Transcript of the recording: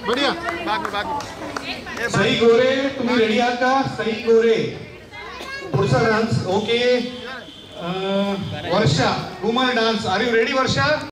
बढ़िया। सई गोरे, तुम्ही रेडी आहात का? सई गोरे, पुढचा dance. Okay, Varsha, Ghoomar dance. Are you ready Varsha?